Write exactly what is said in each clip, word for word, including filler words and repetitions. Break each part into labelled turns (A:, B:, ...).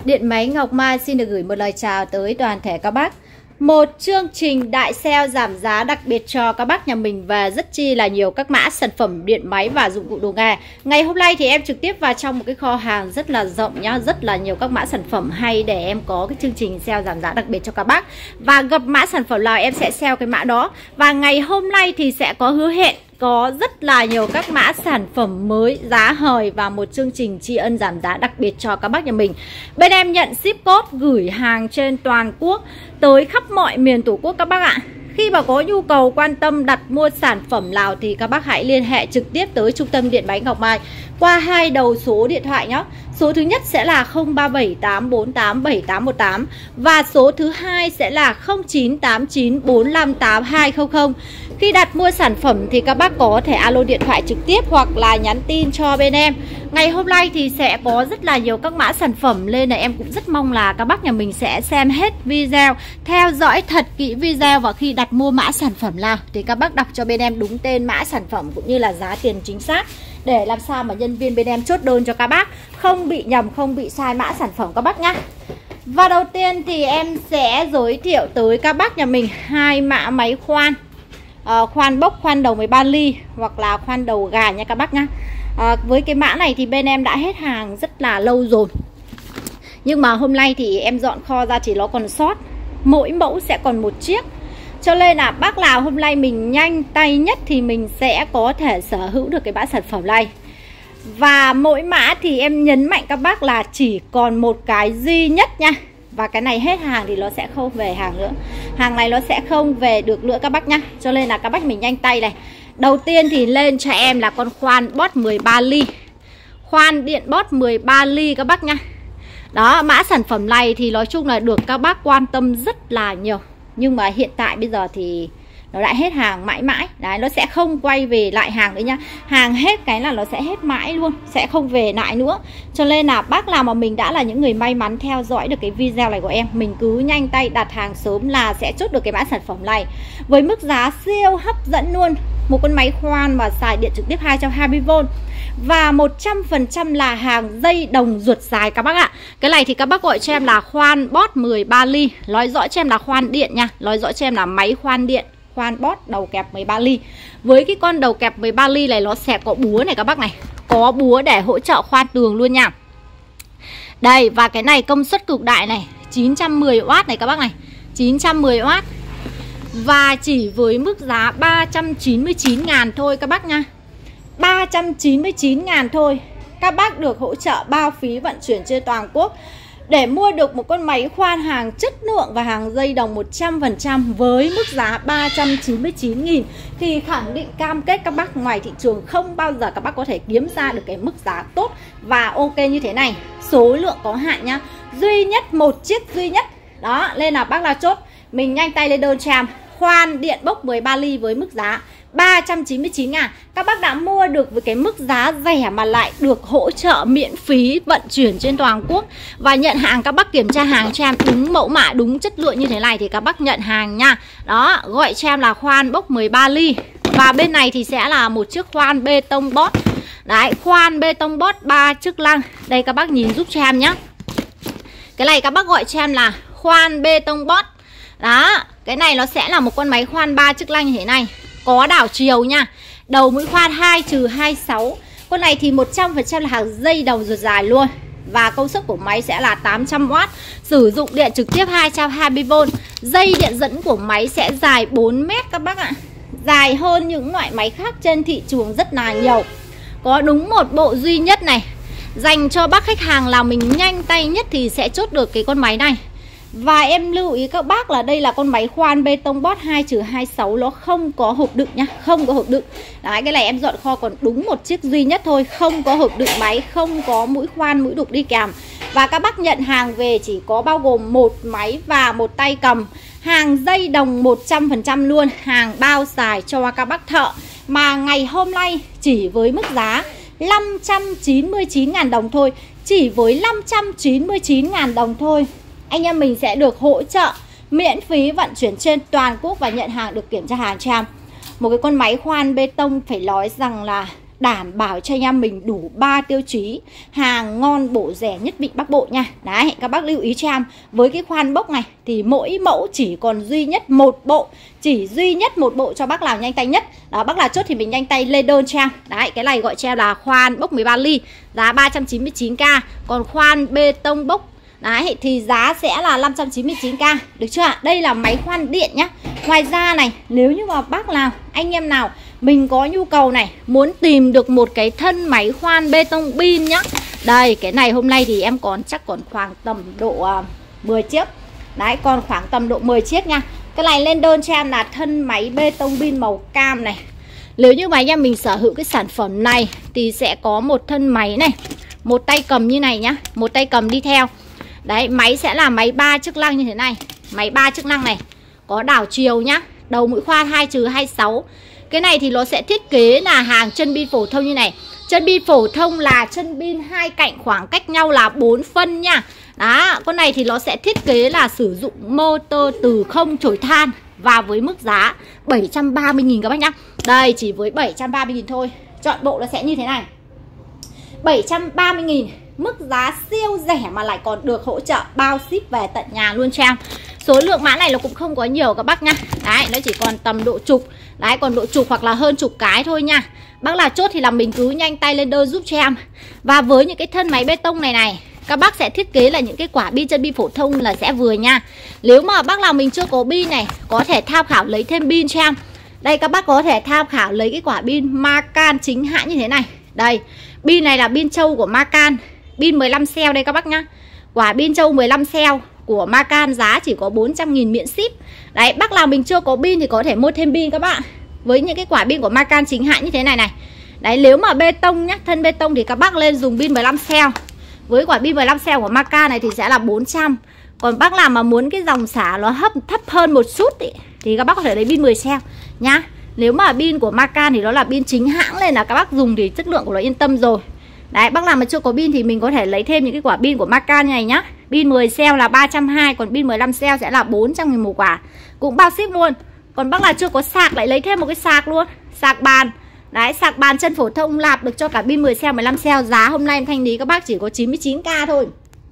A: Điện máy Ngọc Mai xin được gửi một lời chào tới toàn thể các bác. Một chương trình đại sale giảm giá đặc biệt cho các bác nhà mình và rất chi là nhiều các mã sản phẩm điện máy và dụng cụ đồ nghề. Ngày hôm nay thì em trực tiếp vào trong một cái kho hàng rất là rộng nhá, rất là nhiều các mã sản phẩm hay để em có cái chương trình sale giảm giá đặc biệt cho các bác. Và gặp mã sản phẩm nào em sẽ sale cái mã đó. Và ngày hôm nay thì sẽ có hứa hẹn có rất là nhiều các mã sản phẩm mới, giá hời và một chương trình tri ân giảm giá đặc biệt cho các bác nhà mình. Bên em nhận ship code gửi hàng trên toàn quốc tới khắp mọi miền Tổ quốc các bác ạ. Khi mà có nhu cầu quan tâm đặt mua sản phẩm nào thì các bác hãy liên hệ trực tiếp tới Trung tâm Điện máy Ngọc Mai qua hai đầu số điện thoại nhé. Số thứ nhất sẽ là không ba bảy tám bốn tám bảy tám một tám và số thứ hai sẽ là không chín tám chín bốn năm tám hai không không. Khi đặt mua sản phẩm thì các bác có thể alo điện thoại trực tiếp hoặc là nhắn tin cho bên em. Ngày hôm nay thì sẽ có rất là nhiều các mã sản phẩm nên là em cũng rất mong là các bác nhà mình sẽ xem hết video, theo dõi thật kỹ video, và khi đặt mua mã sản phẩm nào thì các bác đọc cho bên em đúng tên mã sản phẩm cũng như là giá tiền chính xác, để làm sao mà nhân viên bên em chốt đơn cho các bác không bị nhầm, không bị sai mã sản phẩm các bác nhá. Và đầu tiên thì em sẽ giới thiệu tới các bác nhà mình hai mã máy khoan. À, khoan bốc, khoan đầu mười ba ly hoặc là khoan đầu gà nha các bác nhá. à, Với cái mã này thì bên em đã hết hàng rất là lâu rồi, nhưng mà hôm nay thì em dọn kho ra chỉ nó còn sót, mỗi mẫu sẽ còn một chiếc. Cho nên là bác nào hôm nay mình nhanh tay nhất thì mình sẽ có thể sở hữu được cái mã sản phẩm này. Và mỗi mã thì em nhấn mạnh các bác là chỉ còn một cái duy nhất nha. Và cái này hết hàng thì nó sẽ không về hàng nữa. Hàng này nó sẽ không về được nữa các bác nhá. Cho nên là các bác mình nhanh tay này. Đầu tiên thì lên cho em là con khoan bót mười ba ly. Khoan điện bót mười ba ly các bác nhá. Đó, mã sản phẩm này thì nói chung là được các bác quan tâm rất là nhiều. Nhưng mà hiện tại bây giờ thì nó đã hết hàng mãi mãi. Đấy, nó sẽ không quay về lại hàng nữa nhá. Hàng hết cái là nó sẽ hết mãi luôn, sẽ không về lại nữa. Cho nên là bác nào mà mình đã là những người may mắn theo dõi được cái video này của em, mình cứ nhanh tay đặt hàng sớm là sẽ chốt được cái mã sản phẩm này với mức giá siêu hấp dẫn luôn. Một con máy khoan mà xài điện trực tiếp hai trăm hai mươi vôn và một trăm phần trăm là hàng dây đồng ruột dài các bác ạ. Cái này thì các bác gọi cho em là khoan bót mười ba ly. Nói rõ cho em là khoan điện nha. Nói rõ cho em là máy khoan điện, khoan bót đầu kẹp mười ba ly. Với cái con đầu kẹp mười ba ly này nó sẽ có búa này các bác này. Có búa để hỗ trợ khoan tường luôn nha. Đây, và cái này công suất cực đại này, chín trăm mười oát này các bác này, chín trăm mười oát. Và chỉ với mức giá ba trăm chín mươi chín ngàn thôi các bác nha. Ba trăm chín mươi chín ngàn thôi. Các bác được hỗ trợ bao phí vận chuyển trên toàn quốc. Để mua được một con máy khoan hàng chất lượng và hàng dây đồng một trăm phần trăm với mức giá ba trăm chín mươi chín nghìn thì khẳng định cam kết các bác ngoài thị trường không bao giờ các bác có thể kiếm ra được cái mức giá tốt và ok như thế này. Số lượng có hạn nhá, duy nhất một chiếc duy nhất. Đó, nên là bác nào chốt mình nhanh tay lên đơn cho em. Khoan điện bốc mười ba ly với mức giá ba trăm chín mươi chín ngàn. Các bác đã mua được với cái mức giá rẻ mà lại được hỗ trợ miễn phí vận chuyển trên toàn quốc. Và nhận hàng các bác kiểm tra hàng cho em đúng mẫu mã, đúng chất lượng như thế này thì các bác nhận hàng nha. Đó, gọi cho em là khoan bốc mười ba ly. Và bên này thì sẽ là một chiếc khoan bê tông bót. Đấy, khoan bê tông bót ba chức năng. Đây các bác nhìn giúp cho em nhé. Cái này các bác gọi cho em là khoan bê tông bót. Đó, cái này nó sẽ là một con máy khoan ba chức năng như thế này. Có đảo chiều nha. Đầu mũi khoan hai trừ hai mươi sáu. Con này thì một trăm phần trăm là hàng dây đồng ruột dài luôn. Và công suất của máy sẽ là tám trăm oát. Sử dụng điện trực tiếp hai trăm hai mươi vôn. Dây điện dẫn của máy sẽ dài bốn mét các bác ạ. Dài hơn những loại máy khác trên thị trường rất là nhiều. Có đúng một bộ duy nhất này. Dành cho bác khách hàng nào mình nhanh tay nhất thì sẽ chốt được cái con máy này. Và em lưu ý các bác là đây là con máy khoan bê tông bót hai trừ hai mươi sáu. Nó không có hộp đựng nhá, không có hộp đựng. Đấy, cái này em dọn kho còn đúng một chiếc duy nhất thôi. Không có hộp đựng máy, không có mũi khoan, mũi đục đi kèm. Và các bác nhận hàng về chỉ có bao gồm một máy và một tay cầm. Hàng dây đồng một trăm phần trăm luôn. Hàng bao xài cho các bác thợ. Mà ngày hôm nay chỉ với mức giá năm trăm chín mươi chín ngàn đồng thôi. Chỉ với năm trăm chín mươi chín ngàn đồng thôi, anh em mình sẽ được hỗ trợ miễn phí vận chuyển trên toàn quốc và nhận hàng được kiểm tra hàng cho em. Một cái con máy khoan bê tông phải nói rằng là đảm bảo cho anh em mình đủ ba tiêu chí, hàng ngon bổ rẻ nhất vịnh Bắc Bộ nha. Đấy, các bác lưu ý cho em, với cái khoan bốc này thì mỗi mẫu chỉ còn duy nhất một bộ, chỉ duy nhất một bộ cho bác nào nhanh tay nhất. Đó, bác nào chốt thì mình nhanh tay lên đơn cho em. Đấy, cái này gọi cho em là khoan bốc mười ba ly, giá ba trăm chín mươi chín k. Còn khoan bê tông bốc đấy thì giá sẽ là năm trăm chín mươi chín k. Được chưa ạ? Đây là máy khoan điện nhá. Ngoài ra này, nếu như mà bác nào, anh em nào mình có nhu cầu này, muốn tìm được một cái thân máy khoan bê tông pin nhá. Đây, cái này hôm nay thì em còn chắc còn khoảng tầm độ uh, mười chiếc. Đấy, còn khoảng tầm độ mười chiếc nha. Cái này lên đơn cho em là thân máy bê tông pin màu cam này. Nếu như mà anh em mình sở hữu cái sản phẩm này thì sẽ có một thân máy này, một tay cầm như này nhá, một tay cầm đi theo. Đấy, máy sẽ là máy ba chức năng như thế này. Máy ba chức năng này, có đảo chiều nhá, đầu mũi khoan hai trừ hai mươi sáu. Cái này thì nó sẽ thiết kế là hàng chân pin phổ thông như này. Chân pin phổ thông là chân pin hai cạnh khoảng cách nhau là bốn phân nha. Đó, con này thì nó sẽ thiết kế là sử dụng motor từ không chổi than. Và với mức giá bảy trăm ba mươi nghìn các bác nhá. Đây, chỉ với bảy trăm ba mươi nghìn thôi. Chọn bộ nó sẽ như thế này, bảy trăm ba mươi nghìn. Mức giá siêu rẻ mà lại còn được hỗ trợ bao ship về tận nhà luôn cho em. Số lượng mã này nó cũng không có nhiều các bác nha. Đấy, nó chỉ còn tầm độ chục. Đấy, còn độ chục hoặc là hơn chục cái thôi nha. Bác là chốt thì là mình cứ nhanh tay lên đơn giúp cho em. Và với những cái thân máy bê tông này này, các bác sẽ thiết kế là những cái quả pin chân pin phổ thông là sẽ vừa nha. Nếu mà bác nào mình chưa có pin này, có thể tham khảo lấy thêm pin cho em. Đây, các bác có thể tham khảo lấy cái quả pin Macan chính hãng như thế này. Đây, pin này là pin trâu của Macan, pin mười lăm cell đây các bác nhá. Quả pin trâu mười lăm cell của Macan giá chỉ có bốn trăm nghìn miễn ship. Đấy, bác nào mình chưa có pin thì có thể mua thêm pin các bạn. Với những cái quả pin của Macan chính hãng như thế này này. Đấy, nếu mà bê tông nhá, thân bê tông thì các bác lên dùng pin mười lăm cell. Với quả pin mười lăm cell của Macan này thì sẽ là bốn trăm. Còn bác nào mà muốn cái dòng xả nó hấp thấp hơn một chút ý, thì các bác có thể lấy pin mười cell nhá. Nếu mà pin của Macan thì nó là pin chính hãng nên là các bác dùng thì chất lượng của nó yên tâm rồi. Đấy, bác nào mà chưa có pin thì mình có thể lấy thêm những cái quả pin của Macan này nhá. Pin mười cell là ba trăm hai mươi, còn pin mười lăm cell sẽ là bốn trăm nghìn một quả. Cũng bao ship luôn. Còn bác nào chưa có sạc lại lấy thêm một cái sạc luôn, sạc bàn. Đấy, sạc bàn chân phổ thông lạp được cho cả pin mười cell, mười lăm cell. Giá hôm nay em thanh lý các bác chỉ có chín mươi chín k thôi.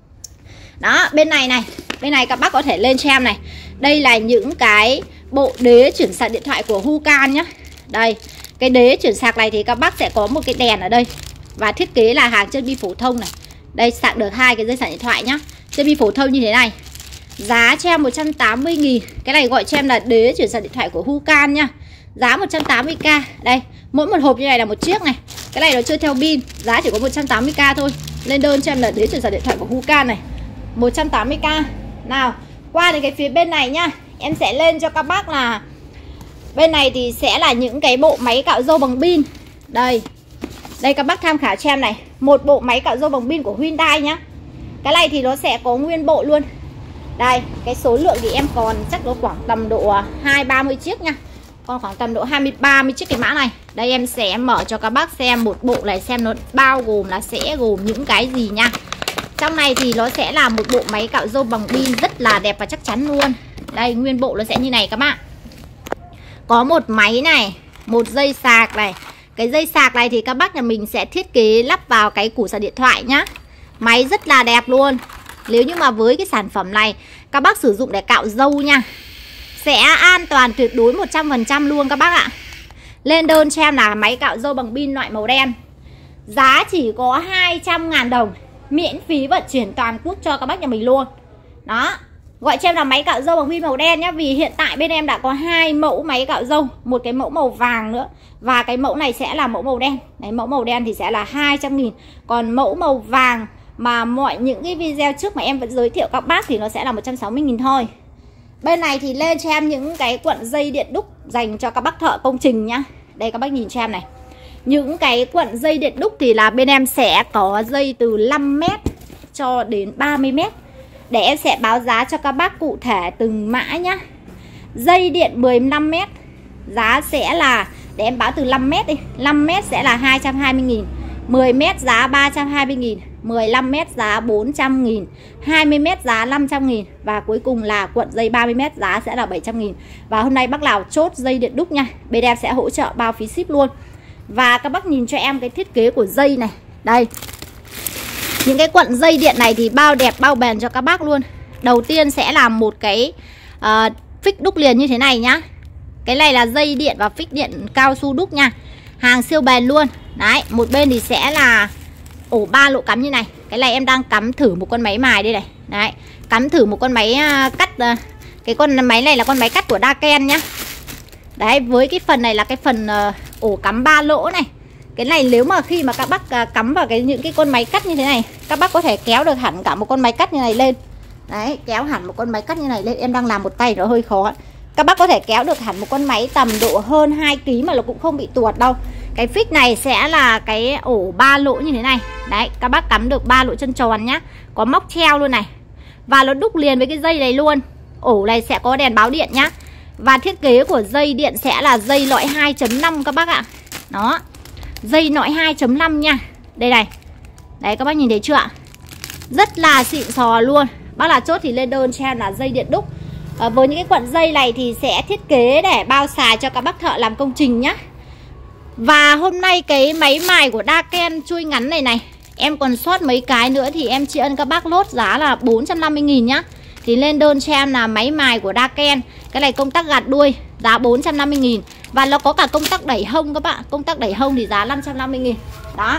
A: Đó, bên này này, bên này các bác có thể lên cho em này. Đây là những cái bộ đế chuyển sạc điện thoại của Hucan nhá. Đây, cái đế chuyển sạc này thì các bác sẽ có một cái đèn ở đây. Và thiết kế là hàng chân pin phổ thông này. Đây, sạc được hai cái dây sạc điện thoại nhá. Chân pin phổ thông như thế này. Giá cho em một trăm tám mươi nghìn. Cái này gọi cho em là đế chuyển sạc điện thoại của Hucan nhá. Giá một trăm tám mươi k. Đây, mỗi một hộp như này là một chiếc này. Cái này nó chưa theo pin, giá chỉ có một trăm tám mươi k thôi. Lên đơn cho em là đế chuyển sạc điện thoại của Hucan này, một trăm tám mươi k. Nào, qua đến cái phía bên này nhá, em sẽ lên cho các bác là bên này thì sẽ là những cái bộ máy cạo râu bằng pin. Đây, đây các bác tham khảo cho em này, một bộ máy cạo râu bằng pin của Hyundai nhá. Cái này thì nó sẽ có nguyên bộ luôn. Đây, cái số lượng thì em còn chắc nó khoảng tầm độ hai ba mươi chiếc nha. Còn khoảng tầm độ hai mươi ba mươi chiếc cái mã này. Đây em sẽ mở cho các bác xem một bộ này, xem nó bao gồm là sẽ gồm những cái gì nha. Trong này thì nó sẽ là một bộ máy cạo râu bằng pin rất là đẹp và chắc chắn luôn. Đây, nguyên bộ nó sẽ như này các bạn. Có một máy này, một dây sạc này. Cái dây sạc này thì các bác nhà mình sẽ thiết kế lắp vào cái củ sạc điện thoại nhá. Máy rất là đẹp luôn. Nếu như mà với cái sản phẩm này các bác sử dụng để cạo râu nha, sẽ an toàn tuyệt đối một trăm phần trăm luôn các bác ạ. Lên đơn cho em là máy cạo râu bằng pin loại màu đen. Giá chỉ có hai trăm ngàn đồng. Miễn phí vận chuyển toàn quốc cho các bác nhà mình luôn. Đó, gọi cho em là máy cạo râu bằng pin màu đen nhá. Vì hiện tại bên em đã có hai mẫu máy cạo râu, một cái mẫu màu vàng nữa, và cái mẫu này sẽ là mẫu màu đen. Đấy, mẫu màu đen thì sẽ là hai trăm nghìn. Còn mẫu màu vàng mà mọi những cái video trước mà em vẫn giới thiệu các bác thì nó sẽ là một trăm sáu mươi nghìn thôi. Bên này thì lên cho em những cái cuộn dây điện đúc dành cho các bác thợ công trình nhá. Đây các bác nhìn cho em này. Những cái cuộn dây điện đúc thì là bên em sẽ có dây từ năm mét cho đến ba mươi mét. Để em sẽ báo giá cho các bác cụ thể từng mã nhá. Dây điện mười lăm mét giá sẽ là, để em báo từ năm mét đi, năm mét sẽ là hai trăm hai mươi nghìn, mười mét giá ba trăm hai mươi nghìn, mười lăm mét giá bốn trăm nghìn, hai mươi mét giá năm trăm nghìn, và cuối cùng là cuộn dây ba mươi mét giá sẽ là bảy trăm nghìn. Và hôm nay bác nào chốt dây điện đúc nha, bên em sẽ hỗ trợ bao phí ship luôn. Và các bác nhìn cho em cái thiết kế của dây này. Đây, những cái cuộn dây điện này thì bao đẹp bao bền cho các bác luôn. Đầu tiên sẽ là một cái uh, phích đúc liền như thế này nhá. Cái này là dây điện và phích điện cao su đúc nha. Hàng siêu bền luôn. Đấy, một bên thì sẽ là ổ ba lỗ cắm như này. Cái này em đang cắm thử một con máy mài đây này. Đấy, cắm thử một con máy uh, cắt uh, cái con máy này là con máy cắt của Daken nhá. Đấy, với cái phần này là cái phần uh, ổ cắm ba lỗ này. Cái này nếu mà khi mà các bác uh, cắm vào cái những cái con máy cắt như thế này, các bác có thể kéo được hẳn cả một con máy cắt như này lên. Đấy, kéo hẳn một con máy cắt như này lên. Em đang làm một tay nó hơi khó. Các bác có thể kéo được hẳn một con máy tầm độ hơn hai ki lô gam mà nó cũng không bị tuột đâu. Cái phích này sẽ là cái ổ ba lỗ như thế này. Đấy, các bác cắm được ba lỗ chân tròn nhá. Có móc treo luôn này. Và nó đúc liền với cái dây này luôn. Ổ này sẽ có đèn báo điện nhá. Và thiết kế của dây điện sẽ là dây lõi hai chấm năm các bác ạ. Đó, dây lõi hai chấm năm nha. Đây này. Đấy, các bác nhìn thấy chưa ạ? Rất là xịn sò luôn. Bác là chốt thì lên đơn cho em là dây điện đúc. À, với những cái cuộn dây này thì sẽ thiết kế để bao xài cho các bác thợ làm công trình nhá. Và hôm nay cái máy mài của Daken chui ngắn này này, em còn sót mấy cái nữa thì em tri ân các bác lốt giá là bốn trăm năm mươi nghìn nhá. Thì lên đơn cho em là máy mài của Daken. Cái này công tắc gạt đuôi giá bốn trăm năm mươi nghìn. Và nó có cả công tắc đẩy hông các bạn. Công tắc đẩy hông thì giá năm trăm năm mươi nghìn. Đó.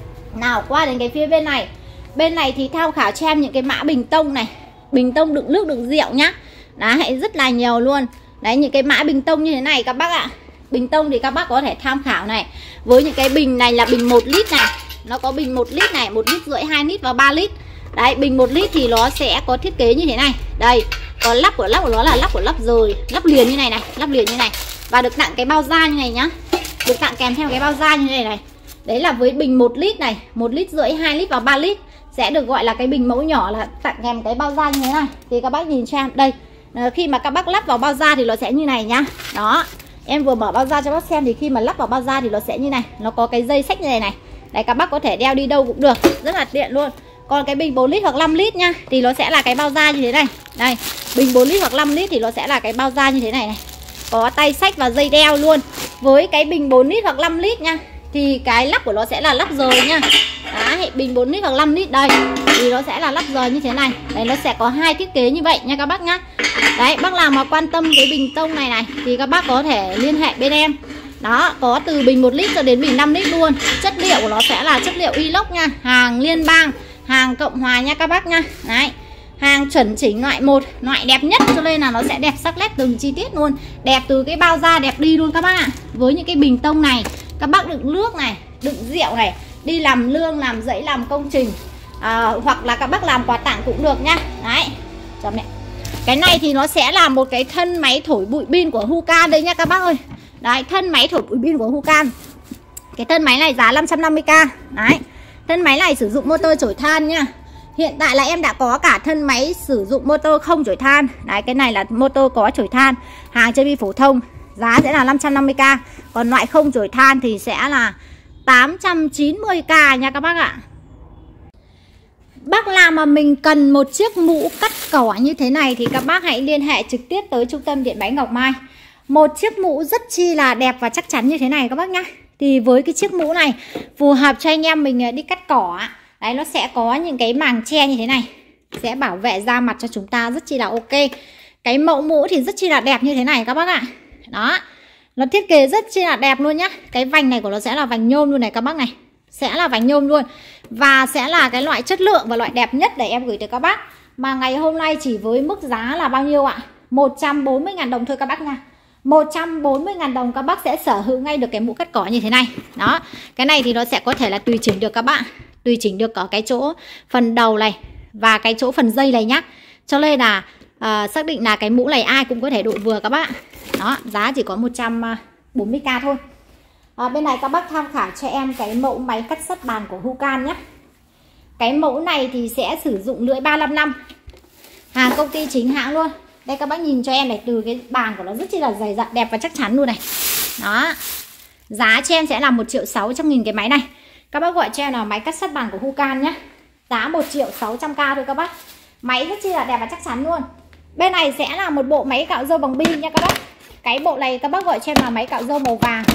A: Nào qua đến cái phía bên này. Bên này thì tham khảo cho em những cái mã bình tông này. Bình tông đựng nước đựng rượu nhá. Đấy, rất là nhiều luôn. Đấy, những cái mã bình tông như thế này các bác ạ. Bình tông thì các bác có thể tham khảo này. Với những cái bình này là bình một lít này. Nó có bình một lít này, một lít rưỡi, hai lít và ba lít. Đấy, bình một lít thì nó sẽ có thiết kế như thế này. Đây, có lắp của lắp của nó là lắp của lắp rồi, lắp liền như này này, lắp liền như này. Và được tặng cái bao da như này nhá. Được tặng kèm theo cái bao da như này này. Đấy là với bình một lít này, một lít rưỡi, hai lít và ba lít. Sẽ được gọi là cái bình mẫu nhỏ là tặng kèm cái bao da như thế này. Thì các bác nhìn cho em đây. Khi mà các bác lắp vào bao da thì nó sẽ như này nhá. Đó, em vừa mở bao da cho bác xem thì khi mà lắp vào bao da thì nó sẽ như này. Nó có cái dây xách như này này. Đấy, các bác có thể đeo đi đâu cũng được, rất là tiện luôn. Còn cái bình bốn lít hoặc năm lít nha, thì nó sẽ là cái bao da như thế này. Đây, bình bốn lít hoặc năm lít thì nó sẽ là cái bao da như thế này này. Có tay xách và dây đeo luôn. Với cái bình bốn lít hoặc năm lít nha, thì cái lắp của nó sẽ là lắp rời nha. Đấy, bình bốn lít hoặc năm lít đây thì nó sẽ là lắp rời như thế này. Đấy, nó sẽ có hai thiết kế như vậy nha các bác nhá. Đấy, bác nào mà quan tâm cái bình tông này này thì các bác có thể liên hệ bên em. Đó, có từ bình một lít cho đến bình năm lít luôn. Chất liệu của nó sẽ là chất liệu inox nha. Hàng liên bang, hàng Cộng Hòa nha các bác nha. Đấy, hàng chuẩn chỉnh loại một, loại đẹp nhất, cho nên là nó sẽ đẹp sắc nét từng chi tiết luôn. Đẹp từ cái bao da đẹp đi luôn các bác ạ. Với những cái bình tông này, các bác đựng nước này, đựng rượu này, đi làm lương, làm dãy, làm công trình, à, hoặc là các bác làm quà tặng cũng được nhá. Đấy, cho mẹ. Cái này thì nó sẽ là một cái thân máy thổi bụi pin của Hukan đây nha các bác ơi. Đấy, thân máy thổi bụi pin của Hukan. Cái thân máy này giá năm trăm năm mươi k. Đấy, thân máy này sử dụng motor chổi than nha. Hiện tại là em đã có cả thân máy sử dụng motor không chổi than. Đấy, cái này là motor có chổi than. Hàng chơi bi phổ thông, giá sẽ là năm trăm năm mươi k. Còn loại không chổi than thì sẽ là tám trăm chín mươi k nha các bác ạ. Bác nào mà mình cần một chiếc mũ cắt cỏ như thế này thì các bác hãy liên hệ trực tiếp tới trung tâm điện máy Ngọc Mai. Một chiếc mũ rất chi là đẹp và chắc chắn như thế này các bác nhá. Thì với cái chiếc mũ này phù hợp cho anh em mình đi cắt cỏ. Đấy, nó sẽ có những cái màng che như thế này, sẽ bảo vệ da mặt cho chúng ta rất chi là ok. Cái mẫu mũ thì rất chi là đẹp như thế này các bác ạ. Đó, nó thiết kế rất chi là đẹp luôn nhá. Cái vành này của nó sẽ là vành nhôm luôn này các bác này. Sẽ là vành nhôm luôn. Và sẽ là cái loại chất lượng và loại đẹp nhất để em gửi tới các bác. Mà ngày hôm nay chỉ với mức giá là bao nhiêu ạ? một trăm bốn mươi nghìn đồng thôi các bác nha. một trăm bốn mươi nghìn đồng các bác sẽ sở hữu ngay được cái mũ cắt cỏ như thế này. Đó, cái này thì nó sẽ có thể là tùy chỉnh được các bạn. Tùy chỉnh được ở cái chỗ phần đầu này và cái chỗ phần dây này nhá. Cho nên là uh, xác định là cái mũ này ai cũng có thể đội vừa các bác. Đó, giá chỉ có một trăm bốn mươi k thôi. À, bên này các bác tham khảo cho em cái mẫu máy cắt sắt bàn của Hukan nhé. Cái mẫu này thì sẽ sử dụng lưỡi ba năm năm. Hàng công ty chính hãng luôn. Đây các bác nhìn cho em này, từ cái bàn của nó rất chi là dày dặn, đẹp và chắc chắn luôn này. Đó, giá cho em sẽ là một triệu sáu trăm nghìn cái máy này. Các bác gọi cho em là máy cắt sắt bàn của Hukan nhé. Giá một triệu sáu trăm k thôi các bác. Máy rất chi là đẹp và chắc chắn luôn. Bên này sẽ là một bộ máy cạo râu bằng bi nha các bác. Cái bộ này các bác gọi cho em là máy cạo râu màu vàng.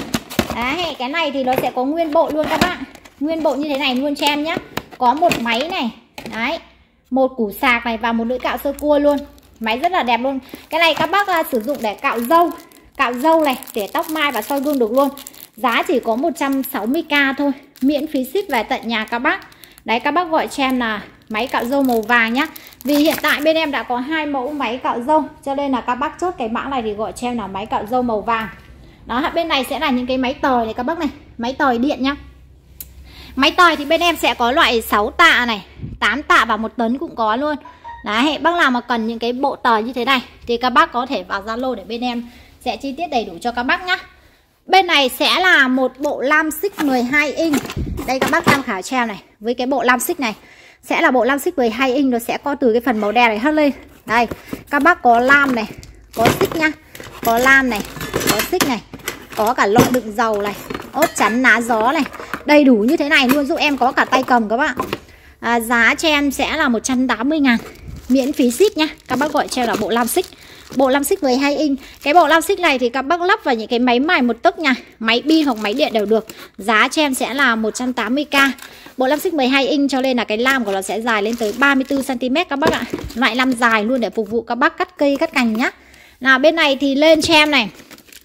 A: Đấy, cái này thì nó sẽ có nguyên bộ luôn các bạn. Nguyên bộ như thế này luôn cho em nhé. Có một máy này. Đấy, một củ sạc này và một lưỡi cạo sơ cua luôn. Máy rất là đẹp luôn. Cái này các bác uh, sử dụng để cạo râu, cạo râu này, tỉa tóc mai và soi gương được luôn. Giá chỉ có một trăm sáu mươi k thôi, miễn phí ship về tận nhà các bác. Đấy, các bác gọi cho em là máy cạo râu màu vàng nhá. Vì hiện tại bên em đã có hai mẫu máy cạo râu, cho nên là các bác chốt cái mã này thì gọi cho em là máy cạo râu màu vàng. Đó, bên này sẽ là những cái máy tời này các bác này, máy tời điện nhá. Máy tời thì bên em sẽ có loại sáu tạ này, tám tạ và một tấn cũng có luôn. Đấy, bác nào mà cần những cái bộ tời như thế này thì các bác có thể vào Zalo để bên em sẽ chi tiết đầy đủ cho các bác nhá. Bên này sẽ là một bộ lam xích mười hai inch. Đây các bác tham khảo cho em này. Với cái bộ lam xích này sẽ là bộ lam xích mười hai inch, nó sẽ có từ cái phần màu đen này hất lên. Đây, các bác có lam này, có xích nhá. Có lam này, có xích này, có cả lọ đựng dầu này, ốp chắn ná gió này. Đầy đủ như thế này luôn, giúp em có cả tay cầm các bạn. à, Giá cho em sẽ là một trăm tám mươi ngàn, miễn phí ship nhá. Các bác gọi cho em là bộ lam xích, bộ lam xích mười hai inch. Cái bộ lam xích này thì các bác lắp vào những cái máy mài một tấc nha, máy pin hoặc máy điện đều được. Giá cho em sẽ là một trăm tám mươi k. Bộ lam xích mười hai inch cho nên là cái lam của nó sẽ dài lên tới ba mươi tư xăng ti mét các bác ạ. Loại lam dài luôn để phục vụ các bác cắt cây cắt cành nhá. Nào bên này thì lên cho em này.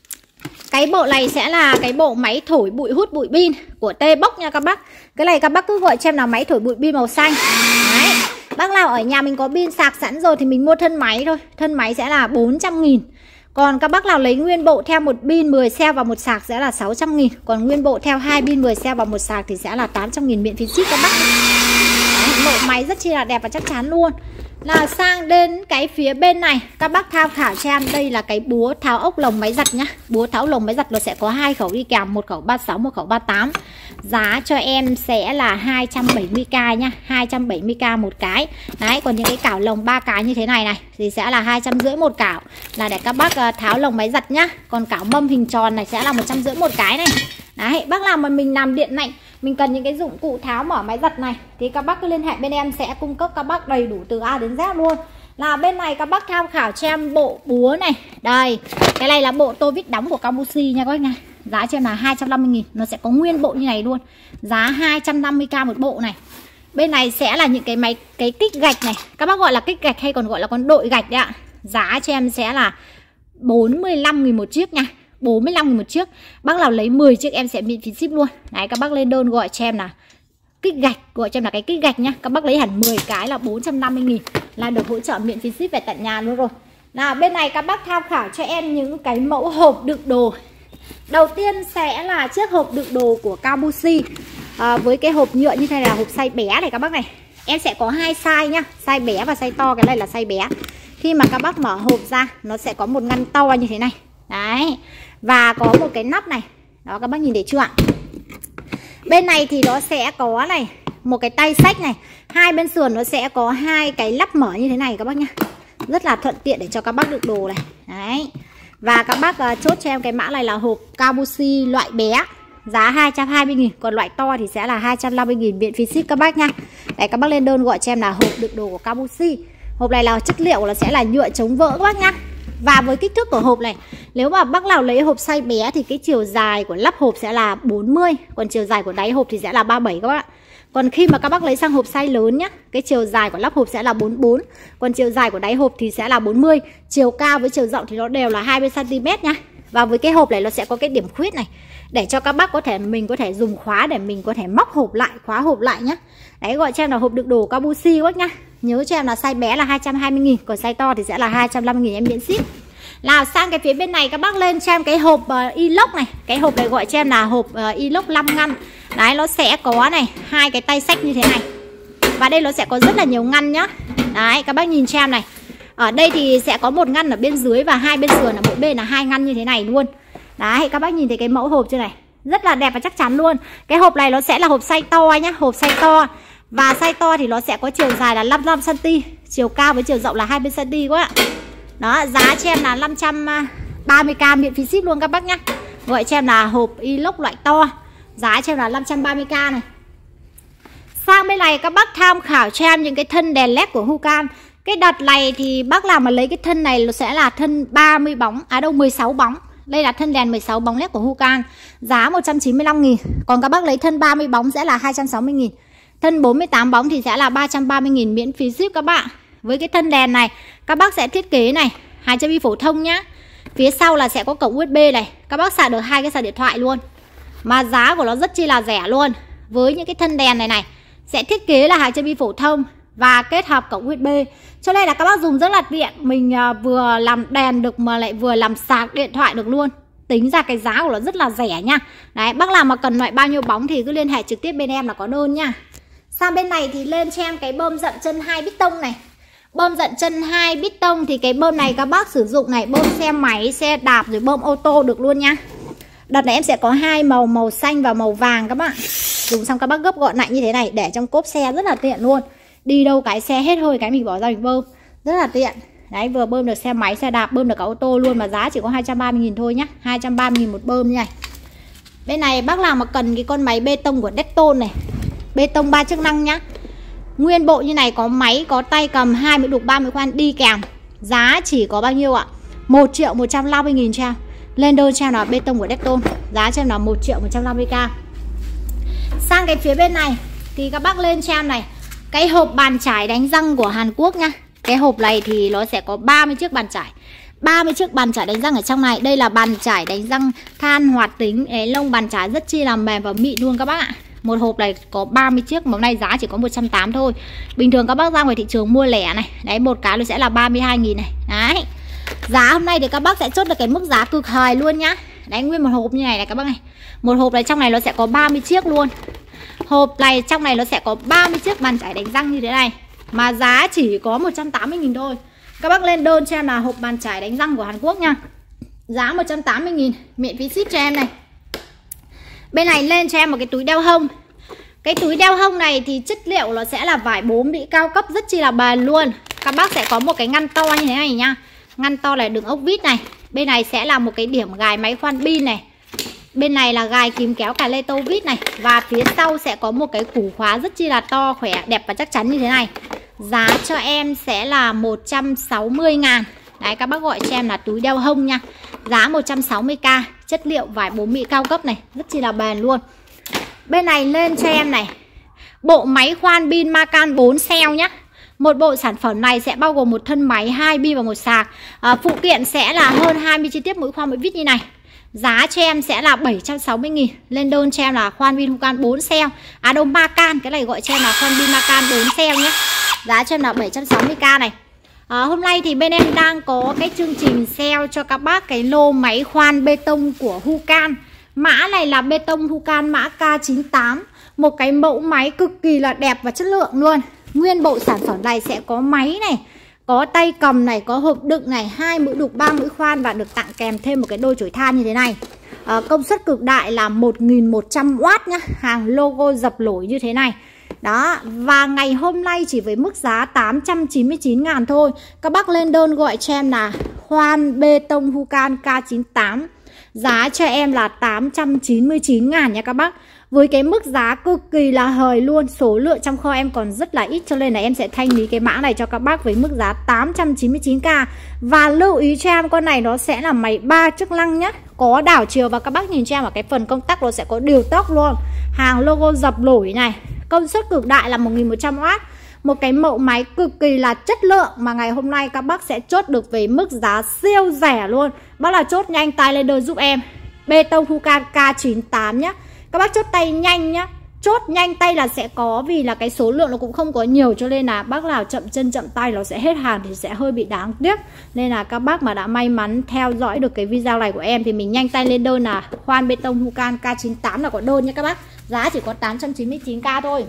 A: Cái bộ này sẽ là cái bộ máy thổi bụi hút bụi pin của T-Box nha các bác. Cái này các bác cứ gọi cho em là máy thổi bụi pin màu xanh. Đấy, bác nào ở nhà mình có pin sạc sẵn rồi thì mình mua thân máy thôi. Thân máy sẽ là bốn trăm nghìn. Còn các bác nào lấy nguyên bộ theo một pin mười cell và một sạc sẽ là sáu trăm nghìn. Còn nguyên bộ theo hai pin mười cell và một sạc thì sẽ là tám trăm nghìn miễn phí ship các bác. Đấy, bộ máy rất chi là đẹp và chắc chắn luôn. Là sang đến cái phía bên này, các bác tham khảo cho em. Đây là cái búa tháo ốc lồng máy giặt nhá. Búa tháo lồng máy giặt nó sẽ có hai khẩu đi kèm, một khẩu ba mươi sáu, một khẩu ba mươi tám. Giá cho em sẽ là hai trăm bảy mươi k nhá, hai trăm bảy mươi k một cái. Đấy, còn những cái cảo lồng ba cái như thế này này thì sẽ là hai trăm rưỡi một cảo, là để các bác tháo lồng máy giặt nhá. Còn cảo mâm hình tròn này sẽ là một trăm rưỡi một cái này. Đấy, bác nào mà mình làm điện lạnh, mình cần những cái dụng cụ tháo mở máy giặt này thì các bác cứ liên hệ bên em sẽ cung cấp các bác đầy đủ từ A đến Z luôn. Là bên này các bác tham khảo cho em bộ búa này. Đây, cái này là bộ tô vít đóng của Cambusi nha các bác nha. Giá cho em là hai trăm năm mươi nghìn, nó sẽ có nguyên bộ như này luôn. Giá hai trăm năm mươi k một bộ này. Bên này sẽ là những cái máy cái kích gạch này. Các bác gọi là kích gạch hay còn gọi là con đội gạch đấy ạ. Giá cho em sẽ là bốn mươi lăm nghìn một chiếc nha. bốn mươi lăm nghìn một chiếc. Bác nào lấy mười chiếc em sẽ miễn phí ship luôn. Đấy, các bác lên đơn gọi cho em là kích gạch, gọi cho em là cái kích gạch nhá. Các bác lấy hẳn mười cái là bốn trăm năm mươi nghìn, là được hỗ trợ miễn phí ship về tận nhà luôn rồi. Nào bên này các bác tham khảo cho em những cái mẫu hộp đựng đồ. Đầu tiên sẽ là chiếc hộp đựng đồ của Cambusi, à, với cái hộp nhựa như thế này là hộp size bé này các bác này. Em sẽ có hai size nhá, size bé và size to. Cái này là size bé. Khi mà các bác mở hộp ra, nó sẽ có một ngăn to như thế này. Đấy, và có một cái nắp này. Đó, các bác nhìn thấy chưa ạ? Bên này thì nó sẽ có này, một cái tay xách này. Hai bên sườn nó sẽ có hai cái lắp mở như thế này các bác nhá. Rất là thuận tiện để cho các bác đựng đồ này. Đấy. Và các bác uh, chốt cho em cái mã này là hộp Cambusi loại bé. Giá hai trăm hai mươi nghìn. Còn loại to thì sẽ là hai trăm năm mươi nghìn miễn phí ship các bác nha. Đấy, các bác lên đơn gọi cho em là hộp đựng đồ của Cambusi. Hộp này là chất liệu là sẽ là nhựa chống vỡ các bác nhá. Và với kích thước của hộp này, nếu mà bác nào lấy hộp size bé thì cái chiều dài của lắp hộp sẽ là bốn mươi. Còn chiều dài của đáy hộp thì sẽ là ba mươi bảy các bạn. Còn khi mà các bác lấy sang hộp size lớn nhá, cái chiều dài của lắp hộp sẽ là bốn mươi bốn. Còn chiều dài của đáy hộp thì sẽ là bốn mươi. Chiều cao với chiều rộng thì nó đều là hai mươi xăng ti mét nhá. Và với cái hộp này nó sẽ có cái điểm khuyết này, để cho các bác có thể mình có thể dùng khóa để mình có thể móc hộp lại, khóa hộp lại nhá. Đấy, gọi cho em là hộp đựng đồ Cambusi các nhá. Nhớ cho em là size bé là hai trăm hai mươi nghìn, còn size to thì sẽ là hai trăm năm mươi nghìn em miễn ship. Nào sang cái phía bên này các bác lên cho em cái hộp uh, inox này. Cái hộp này gọi cho em là hộp uh, inox năm ngăn. Đấy, nó sẽ có này, hai cái tay xách như thế này. Và đây nó sẽ có rất là nhiều ngăn nhá. Đấy, các bác nhìn cho em này. Ở đây thì sẽ có một ngăn ở bên dưới và hai bên sườn ở mỗi bên là hai ngăn như thế này luôn. Đấy, các bác nhìn thấy cái mẫu hộp chưa này. Rất là đẹp và chắc chắn luôn. Cái hộp này nó sẽ là hộp size to nhá, hộp size to. Và size to thì nó sẽ có chiều dài là năm mươi lăm xăng ti mét, chiều cao với chiều rộng là hai mươi xăng ti mét các bạn. Đó, giá cho em là năm trăm ba mươi k miễn phí ship luôn các bác nhá. Gọi cho em là hộp inox loại to. Giá cho em là năm trăm ba mươi k này. Sang bên này các bác tham khảo cho em những cái thân đèn led của Hucam. Cái đợt này thì bác nào mà lấy cái thân này nó sẽ là thân ba mươi bóng, à đâu mười sáu bóng. Đây là thân đèn mười sáu bóng led của Hucan, giá một trăm chín mươi lăm nghìn. Còn các bác lấy thân ba mươi bóng sẽ là hai trăm sáu mươi nghìn. Thân bốn mươi tám bóng thì sẽ là ba trăm ba mươi nghìn miễn phí ship các bạn. Với cái thân đèn này các bác sẽ thiết kế này, hàng chơi bi phổ thông nhá. Phía sau là sẽ có cổng u ét bê này, các bác sạc được hai cái sạc điện thoại luôn. Mà giá của nó rất chi là rẻ luôn. Với những cái thân đèn này này sẽ thiết kế là hàng chơi bi phổ thông và kết hợp cổng u ét bê, cho nên là các bác dùng rất là tiện. Mình vừa làm đèn được mà lại vừa làm sạc điện thoại được luôn. Tính ra cái giá của nó rất là rẻ nha. Đấy, bác nào mà cần loại bao nhiêu bóng thì cứ liên hệ trực tiếp bên em là có đơn nha. Sang bên này thì lên cho em cái bơm dặn chân hai bít tông này. Bơm dặn chân hai bít tông thì cái bơm này các bác sử dụng này, bơm xe máy, xe đạp rồi bơm ô tô được luôn nha. Đợt này em sẽ có hai màu, màu xanh và màu vàng các bạn. Dùng xong các bác gấp gọn lại như thế này để trong cốp xe rất là tiện luôn. Đi đâu cái xe hết hơi cái mình bỏ ra mình bơm, rất là tiện. Đấy, vừa bơm được xe máy, xe đạp, bơm được cả ô tô luôn. Mà giá chỉ có hai trăm ba mươi nghìn thôi nhá, hai trăm ba mươi nghìn một bơm như này. Bên này bác nào mà cần cái con máy bê tông của Decton này, bê tông ba chức năng nhá. Nguyên bộ như này, có máy, có tay cầm, hai mươi đục, ba mươi khoan đi kèm. Giá chỉ có bao nhiêu ạ? một triệu một trăm năm mươi nghìn cho em. Lên đơn cho em là bê tông của Decton, giá cho em là một triệu một trăm năm mươi k. Sang cái phía bên này thì các bác lên cho em này cái hộp bàn chải đánh răng của Hàn Quốc nha. Cái hộp này thì nó sẽ có ba mươi chiếc bàn chải, ba mươi chiếc bàn chải đánh răng ở trong này. Đây là bàn chải đánh răng than hoạt tính, ấy, lông bàn chải rất chi là mềm và mịn luôn các bác ạ. Một hộp này có ba mươi chiếc, mà hôm nay giá chỉ có một trăm tám mươi thôi. Bình thường các bác ra ngoài thị trường mua lẻ này, đấy, một cái nó sẽ là ba mươi hai nghìn này. Đấy, giá hôm nay thì các bác sẽ chốt được cái mức giá cực hời luôn nhá. Đấy, nguyên một hộp như này này các bác này. Một hộp này trong này nó sẽ có ba mươi chiếc luôn. Hộp này trong này nó sẽ có ba mươi chiếc bàn chải đánh răng như thế này. Mà giá chỉ có một trăm tám mươi nghìn thôi. Các bác lên đơn cho em là hộp bàn chải đánh răng của Hàn Quốc nha. Giá một trăm tám mươi nghìn, miễn phí ship cho em này. Bên này lên cho em một cái túi đeo hông. Cái túi đeo hông này thì chất liệu nó sẽ là vải bố Mỹ cao cấp, rất chi là bền luôn. Các bác sẽ có một cái ngăn to như thế này nha. Ngăn to là đường ốc vít này. Bên này sẽ là một cái điểm gài máy khoan pin này. Bên này là gài kìm kéo cà lê tô vít này. Và phía sau sẽ có một cái củ khóa rất chi là to, khỏe, đẹp và chắc chắn như thế này. Giá cho em sẽ là một trăm sáu mươi ngàn. Đấy, các bác gọi cho em là túi đeo hông nha. Giá một trăm sáu mươi k. Chất liệu vải bố Mỹ cao cấp này, rất chi là bền luôn. Bên này lên cho em này bộ máy khoan pin Macan bốn cell nhá. Một bộ sản phẩm này sẽ bao gồm một thân máy, hai pin và một sạc. à, Phụ kiện sẽ là hơn hai mươi chi tiết mỗi khoan mỗi vít như này. Giá cho em sẽ là bảy trăm sáu mươi nghìn. Lên đơn cho em là khoan pin Hucan bốn cell. À đâu, Macan, cái này gọi cho em là khoan pin Macan bốn cell nhé. Giá cho em là bảy trăm sáu mươi k này. à, Hôm nay thì bên em đang có cái chương trình sale cho các bác cái lô máy khoan bê tông của Hucan. Mã này là bê tông Hucan mã K chín tám. Một cái mẫu máy cực kỳ là đẹp và chất lượng luôn. Nguyên bộ sản phẩm này sẽ có máy này, có tay cầm này, có hộp đựng này, hai mũi đục, ba mũi khoan và được tặng kèm thêm một cái đôi chổi than như thế này. à, Công suất cực đại là một nghìn một trăm oát nhá. Hàng logo dập nổi như thế này. Đó, và ngày hôm nay chỉ với mức giá tám trăm chín mươi chín ngàn thôi. Các bác lên đơn gọi cho em là khoan bê tông Hucan K chín tám. Giá cho em là tám trăm chín mươi chín ngàn nha các bác. Với cái mức giá cực kỳ là hời luôn. Số lượng trong kho em còn rất là ít, cho nên là em sẽ thanh lý cái mã này cho các bác với mức giá tám trăm chín mươi chín k. Và lưu ý cho em con này nó sẽ là máy ba chức năng nhá. Có đảo chiều và các bác nhìn cho em ở cái phần công tắc nó sẽ có điều tốc luôn. Hàng logo dập nổi này. Công suất cực đại là một nghìn một trăm oát. Một cái mẫu máy cực kỳ là chất lượng mà ngày hôm nay các bác sẽ chốt được với mức giá siêu rẻ luôn. Bác là chốt nhanh tay lên đơn giúp em. Bê tông Hucan K chín tám nhá. Các bác chốt tay nhanh nhá. Chốt nhanh tay là sẽ có, vì là cái số lượng nó cũng không có nhiều, cho nên là bác nào chậm chân chậm tay nó sẽ hết hàng thì sẽ hơi bị đáng tiếc. Nên là các bác mà đã may mắn theo dõi được cái video này của em thì mình nhanh tay lên đơn là khoan bê tông Hucan K chín tám là có đơn nhé các bác. Giá chỉ có tám trăm chín mươi chín k thôi.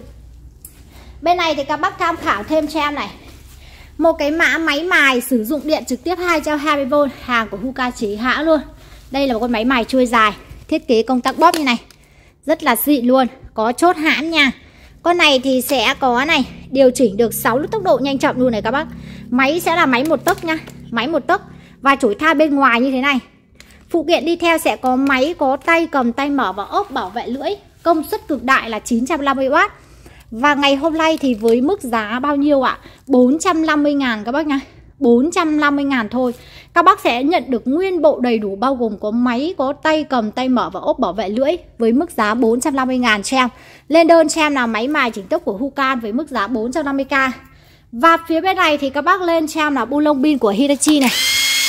A: Bên này thì các bác tham khảo thêm cho em này một cái mã máy mài sử dụng điện trực tiếp hai trăm hai mươi vôn. Hàng của Hucan chỉ hãng luôn. Đây là một con máy mài chuôi dài, thiết kế công tắc bóp như này, rất là xịn luôn, có chốt hãng nha. Con này thì sẽ có này, điều chỉnh được sáu nút tốc độ nhanh chậm luôn này các bác. Máy sẽ là máy một tấc nha, máy một tấc và chổi than bên ngoài như thế này. Phụ kiện đi theo sẽ có máy, có tay cầm, tay mở và ốp bảo vệ lưỡi. Công suất cực đại là chín trăm năm mươi oát. Và ngày hôm nay thì với mức giá bao nhiêu ạ? bốn trăm năm mươi ngàn các bác nha. bốn trăm năm mươi ngàn thôi. Các bác sẽ nhận được nguyên bộ đầy đủ bao gồm có máy, có tay cầm, tay mở và ốp bảo vệ lưỡi với mức giá bốn trăm năm mươi ngàn cho em. Lên đơn cho em là máy mài chỉnh tốc của Hucan với mức giá bốn trăm năm mươi k. Và phía bên này thì các bác lên cho em là bu lông pin của Hitachi này.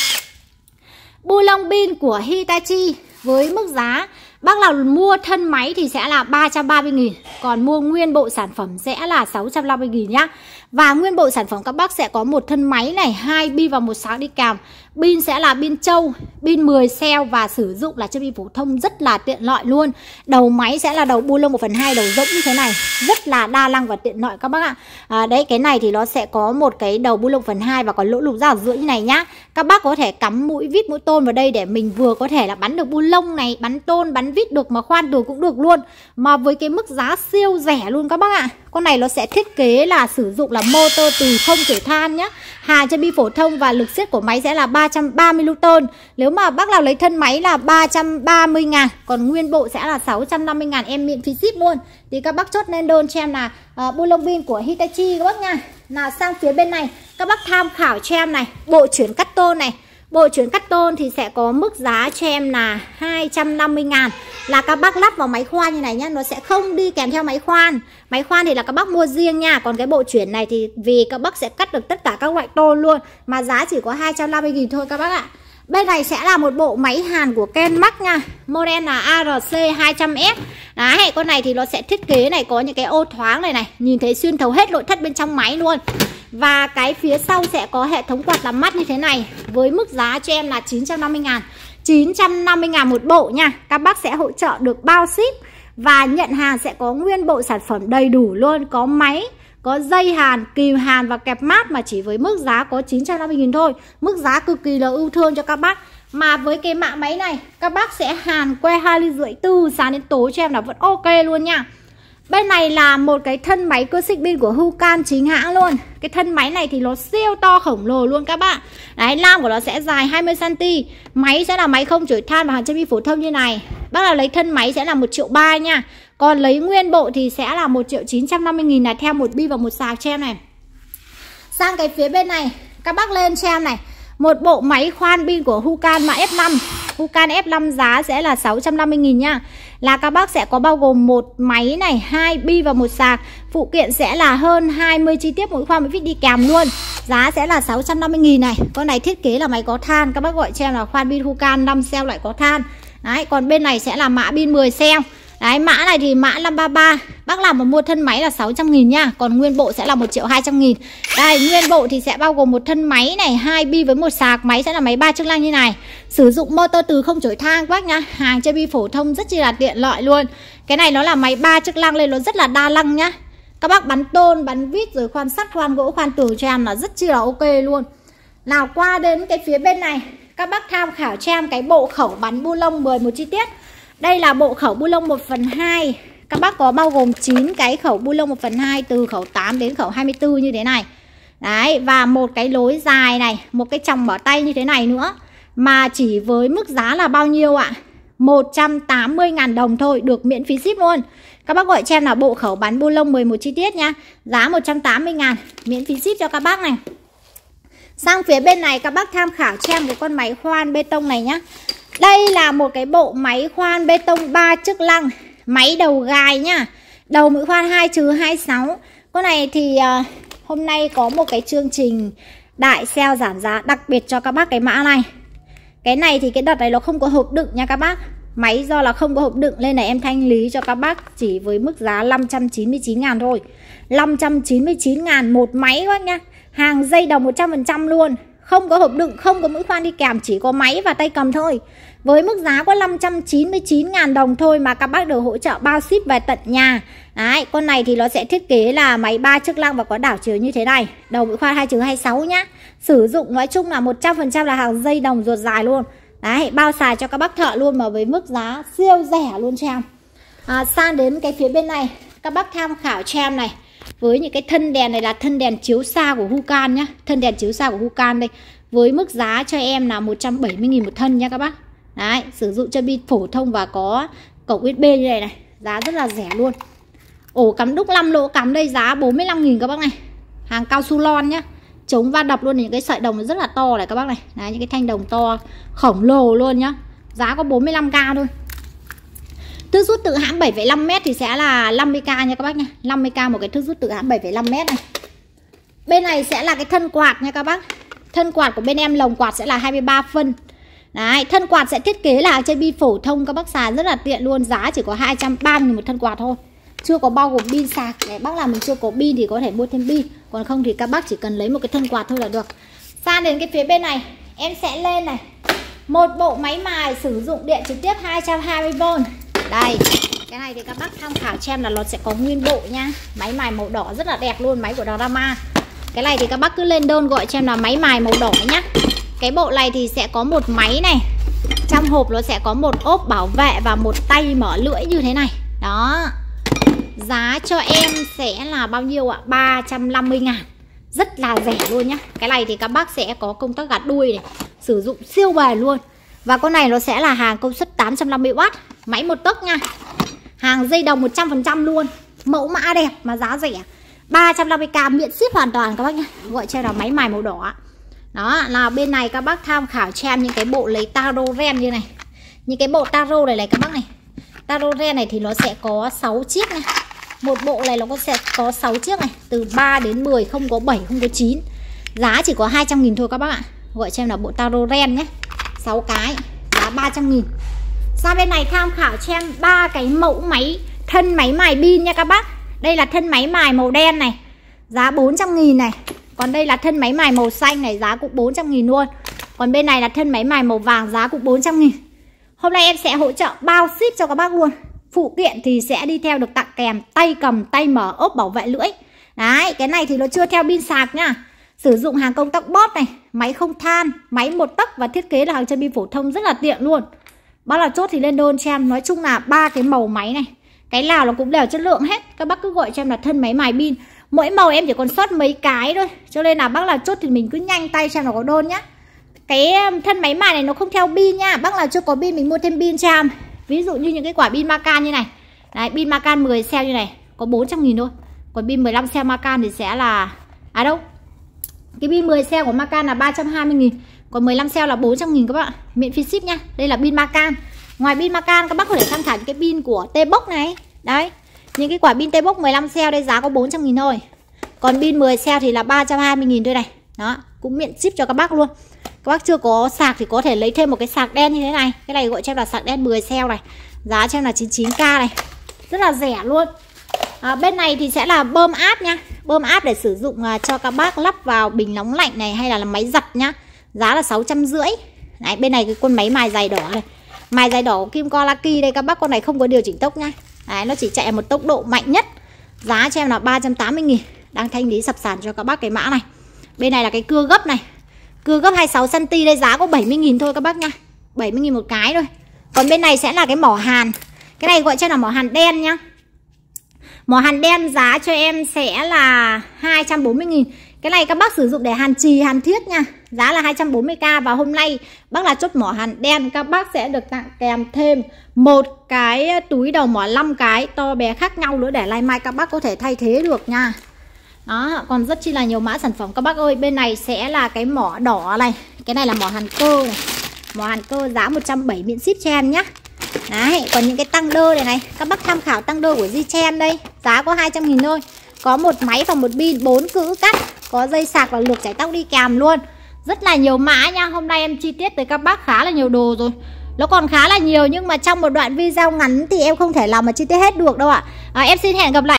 A: Bu lông pin của Hitachi với mức giá bác nào mua thân máy thì sẽ là ba trăm ba mươi nghìn, còn mua nguyên bộ sản phẩm sẽ là sáu trăm năm mươi nghìn nhá. Và nguyên bộ sản phẩm các bác sẽ có một thân máy này, hai pin và một sạc đi kèm. Pin sẽ là pin trâu, pin mười cell và sử dụng là chân pin phổ thông rất là tiện lợi luôn. Đầu máy sẽ là đầu bu lông một phần hai đầu rỗng như thế này, rất là đa năng và tiện lợi các bác ạ. À, đấy, cái này thì nó sẽ có một cái đầu bu lông phần hai và có lỗ lục ra ở giữa như này nhá. Các bác có thể cắm mũi vít mũi tôn vào đây để mình vừa có thể là bắn được bu lông này, bắn tôn, bắn vít được mà khoan từ cũng được luôn. Mà với cái mức giá siêu rẻ luôn các bác ạ. Con này nó sẽ thiết kế là sử dụng là motor từ không chổi than nhá. Hàng chân pin phổ thông và lực siết của máy sẽ là ba trăm ba mươi Newton. Nếu mà bác nào lấy thân máy là ba trăm ba mươi ngàn, còn nguyên bộ sẽ là sáu trăm năm mươi ngàn, em miễn phí ship luôn. Thì các bác chốt lên đơn cho em là uh, bu lông pin của Hitachi các bác nha. Nào sang phía bên này, các bác tham khảo cho em này, bộ chuyển cắt tôn này. Bộ chuyển cắt tôn thì sẽ có mức giá cho em là hai trăm năm mươi ngàn. Là các bác lắp vào máy khoan như này nhá. Nó sẽ không đi kèm theo máy khoan. Máy khoan thì là các bác mua riêng nha. Còn cái bộ chuyển này thì vì các bác sẽ cắt được tất cả các loại tôn luôn. Mà giá chỉ có hai trăm năm mươi nghìn thôi các bác ạ. Bên này sẽ là một bộ máy hàn của Kenmax nha. Model là A R C hai trăm S. Đấy, con này thì nó sẽ thiết kế này, có những cái ô thoáng này này. Nhìn thấy xuyên thấu hết nội thất bên trong máy luôn. Và cái phía sau sẽ có hệ thống quạt làm mát như thế này. Với mức giá cho em là chín trăm năm mươi ngàn. chín trăm năm mươi ngàn một bộ nha. Các bác sẽ hỗ trợ được bao ship. Và nhận hàng sẽ có nguyên bộ sản phẩm đầy đủ luôn. Có máy, có dây hàn, kìm hàn và kẹp mát mà chỉ với mức giá có chín trăm năm mươi nghìn thôi. Mức giá cực kỳ là ưu thương cho các bác. Mà với cái mã máy này các bác sẽ hàn que hai ly rưỡi từ sáng đến tối cho em là vẫn ok luôn nha. Bên này là một cái thân máy cơ xích pin của Hucan chính hãng luôn. Cái thân máy này thì nó siêu to khổng lồ luôn các bạn. Đấy, lam của nó sẽ dài hai mươi xăng ti mét. Máy sẽ là máy không chổi than và hàng chân pin phổ thông như này. Bác nào lấy thân máy sẽ là một triệu ba nha. Còn lấy nguyên bộ thì sẽ là một triệu chín trăm năm mươi nghìn là theo một pin và một sạc cho em này. Sang cái phía bên này, các bác lên cho em này, một bộ máy khoan pin của Hucan mã F năm. Hucan F năm giá sẽ là sáu trăm năm mươi nghìn nha. Là các bác sẽ có bao gồm một máy này, hai pin và một sạc. Phụ kiện sẽ là hơn hai mươi chi tiết mũi khoan mũi vít đi kèm luôn. Giá sẽ là sáu trăm năm mươi nghìn này. Con này thiết kế là máy có than. Các bác gọi cho em là khoan pin Hucan năm cell loại có than. Đấy, còn bên này sẽ là mã pin mười cell. Đấy, mã này thì mã năm ba ba. Bác nào mà mua thân máy là sáu trăm nghìn nha. Còn nguyên bộ sẽ là một triệu hai trăm nghìn. Đây, nguyên bộ thì sẽ bao gồm một thân máy này, hai pin với một sạc. Máy sẽ là máy ba chức năng như này. Sử dụng motor từ không chổi than các bác nhá. Hàng chân pin phổ thông rất chi là tiện lợi luôn. Cái này nó là máy ba chức năng lên nó rất là đa năng nhá. Các bác bắn tôn, bắn vít rồi khoan sắt, khoan gỗ, khoan tường cho em là rất chi là ok luôn. Nào qua đến cái phía bên này, các bác tham khảo cho em cái bộ khẩu bắn bu lông mười một chi tiết. Đây là bộ khẩu bu lông một phần hai. Các bác có bao gồm chín cái khẩu bu lông một phần hai, từ khẩu tám đến khẩu hai mươi tư như thế này. Đấy, và một cái lối dài này, một cái chòng bỏ tay như thế này nữa. Mà chỉ với mức giá là bao nhiêu ạ? một trăm tám mươi ngàn đồng thôi, được miễn phí ship luôn. Các bác gọi cho em là bộ khẩu bắn bu lông mười một chi tiết nha. Giá một trăm tám mươi ngàn, miễn phí ship cho các bác này. Sang phía bên này các bác tham khảo cho em cái con máy khoan bê tông này nhá. Đây là một cái bộ máy khoan bê tông ba chức năng. Máy đầu gài nhá. Đầu mũi khoan hai trừ hai mươi sáu. Con này thì uh, hôm nay có một cái chương trình đại sale giảm giá đặc biệt cho các bác cái mã này. Cái này thì cái đợt này nó không có hộp đựng nha các bác. Máy do là không có hộp đựng nên là em thanh lý cho các bác chỉ với mức giá năm trăm chín mươi chín ngàn thôi. năm trăm chín mươi chín ngàn một máy các bác nha. Hàng dây đồng một trăm phần trăm luôn. Không có hộp đựng, không có mũi khoan đi kèm, chỉ có máy và tay cầm thôi. Với mức giá có năm trăm chín mươi chín ngàn đồng thôi mà các bác được hỗ trợ bao ship về tận nhà. Đấy, con này thì nó sẽ thiết kế là máy ba chức năng và có đảo chiều như thế này. Đầu mũi khoan hai trừ hai mươi sáu nhá. Sử dụng nói chung là một trăm phần trăm là hàng dây đồng ruột dài luôn. Đấy, bao xài cho các bác thợ luôn mà với mức giá siêu rẻ luôn cho em. À, sang đến cái phía bên này, các bác tham khảo cho em này. Với những cái thân đèn này là thân đèn chiếu xa của Hucan nhá. Thân đèn chiếu xa của Hucan đây. Với mức giá cho em là một trăm bảy mươi nghìn một thân nha các bác. Đấy, sử dụng chân pin phổ thông và có cổng u ét bê như này này. Giá rất là rẻ luôn. Ổ cắm đúc năm lỗ cắm đây giá bốn mươi lăm nghìn các bác này. Hàng cao su lon nhá. chống va đập luôn. Những cái sợi đồng nó rất là to này các bác này. Đấy, những cái thanh đồng to khổng lồ luôn nhá. Giá có bốn mươi lăm k thôi. Thước rút tự hãm bảy phẩy năm mét thì sẽ là năm mươi k nha các bác nha. năm mươi k một cái thước rút tự hãm bảy phẩy năm mét này. Bên này sẽ là cái thân quạt nha các bác. Thân quạt của bên em lồng quạt sẽ là hai mươi ba phân. Đấy, thân quạt sẽ thiết kế là trên pin phổ thông, các bác xài rất là tiện luôn. Giá chỉ có hai trăm ba mươi nghìn một thân quạt thôi. Chưa có bao gồm pin sạc. Để bác nào mình chưa có pin thì có thể mua thêm pin. Còn không thì các bác chỉ cần lấy một cái thân quạt thôi là được. Sang đến cái phía bên này, em sẽ lên này. Một bộ máy mài sử dụng điện trực tiếp hai trăm hai mươi vôn. Đây, cái này thì các bác tham khảo cho em là nó sẽ có nguyên bộ nha. Máy mài màu đỏ rất là đẹp luôn, máy của Drama. Cái này thì các bác cứ lên đơn gọi cho em là máy mài màu đỏ nhá. Cái bộ này thì sẽ có một máy này. Trong hộp nó sẽ có một ốp bảo vệ và một tay mở lưỡi như thế này. Đó. Giá cho em sẽ là bao nhiêu ạ? ba trăm năm mươi ngàn. Rất là rẻ luôn nhá. Cái này thì các bác sẽ có công tắc gạt đuôi này, sử dụng siêu bền luôn. Và con này nó sẽ là hàng công suất tám trăm năm mươi oát. Máy một tấc nha. Hàng dây đồng một trăm phần trăm luôn. Mẫu mã đẹp mà giá rẻ. ba trăm năm mươi k miễn ship hoàn toàn các bác nhá. Gọi cho là máy mài màu đỏ. Đó, là bên này các bác tham khảo cho em những cái bộ lấy taro ren như này. Những cái bộ taro này này các bác này. Taro ren này thì nó sẽ có sáu chiếc này. Một bộ này nó có sẽ có sáu chiếc này, từ ba đến mười, không có bảy, không có chín. Giá chỉ có hai trăm nghìn thôi các bác ạ. Gọi cho em là bộ taro ren nhé. sáu cái, giá ba trăm nghìn. Ra bên này tham khảo cho em ba cái mẫu máy thân máy mài pin nha các bác. Đây là thân máy mài màu đen này, giá bốn trăm nghìn này. Còn đây là thân máy mài màu xanh này, giá cũng bốn trăm nghìn luôn. Còn bên này là thân máy mài màu vàng, giá cũng bốn trăm nghìn. Hôm nay em sẽ hỗ trợ bao ship cho các bác luôn. Phụ kiện thì sẽ đi theo được tặng kèm tay cầm, tay mở, ốp bảo vệ lưỡi. Đấy, cái này thì nó chưa theo pin sạc nhá. Sử dụng hàng công tắc bót này, máy không than, máy một tấc và thiết kế là hàng chân pin phổ thông rất là tiện luôn. Bác là chốt thì lên đơn cho em. Nói chung là ba cái màu máy này, cái nào nó cũng đều chất lượng hết. Các bác cứ gọi cho em là thân máy mài pin. Mỗi màu em chỉ còn sót mấy cái thôi. Cho nên là bác là chốt thì mình cứ nhanh tay cho em nó có đơn nhá. Cái thân máy mài này nó không theo pin nha. Bác là chưa có pin mình mua thêm pin cho em. Ví dụ như những cái quả pin Macan như này. Đấy, pin Macan mười cell như này có bốn trăm nghìn thôi. Còn pin mười lăm cell Macan thì sẽ là... À đâu, cái pin mười cell của Macan là ba trăm hai mươi nghìn. Còn mười lăm cell là bốn trăm nghìn các bạn. Miễn phí ship nha. Đây là pin Macan. Ngoài pin Macan các bác có thể tham khảo cái pin của T-Box này. Đấy, những cái quả pin T-Box mười lăm cell đây giá có bốn trăm nghìn thôi. Còn pin mười cell thì là ba trăm hai mươi nghìn thôi này. Đó, cũng miễn ship cho các bác luôn. Các bác chưa có sạc thì có thể lấy thêm một cái sạc đen như thế này. Cái này gọi cho em là sạc đen mười cell này. Giá cho em là chín mươi chín k này. Rất là rẻ luôn. À, bên này thì sẽ là bơm áp nha. Bơm áp để sử dụng uh, cho các bác lắp vào bình nóng lạnh này hay là, là máy giặt nhá. Giá là sáu trăm rưỡi. Đấy, bên này cái con máy mài dày đỏ này. Mài dày đỏ của Kim Lucky đây các bác, con này không có điều chỉnh tốc nhá. Đấy, nó chỉ chạy ở một tốc độ mạnh nhất. Giá cho em là ba trăm tám mươi nghìn. Đang thanh lý sập sàn cho các bác cái mã này. Bên này là cái cưa gấp này. Cưa gấp hai mươi sáu xăng ti đây giá có bảy mươi nghìn thôi các bác nha. bảy mươi nghìn một cái thôi. Còn bên này sẽ là cái mỏ hàn. Cái này gọi cho là mỏ hàn đen nhá. Mỏ hàn đen giá cho em sẽ là hai trăm bốn mươi nghìn. Cái này các bác sử dụng để hàn chì, hàn thiết nha. Giá là hai trăm bốn mươi k. Và hôm nay bác là chốt mỏ hàn đen, các bác sẽ được tặng kèm thêm một cái túi đầu mỏ năm cái to bé khác nhau nữa, để lai mai các bác có thể thay thế được nha. Đó, còn rất chi là nhiều mã sản phẩm các bác ơi. Bên này sẽ là cái mỏ đỏ này. Cái này là mỏ hàn cơ này. Mỏ hàn cơ giá một trăm bảy mươi miễn ship cho em nhá. Đấy, còn những cái tăng đơ này này, các bác tham khảo tăng đơ của Zichem đây. Giá có hai trăm nghìn thôi. Có một máy và một pin, bốn cữ cắt. Có dây sạc và lược chải tóc đi kèm luôn. Rất là nhiều mã nha. Hôm nay em chi tiết tới các bác khá là nhiều đồ rồi. Nó còn khá là nhiều nhưng mà trong một đoạn video ngắn thì em không thể làm mà chi tiết hết được đâu ạ. à, Em xin hẹn gặp lại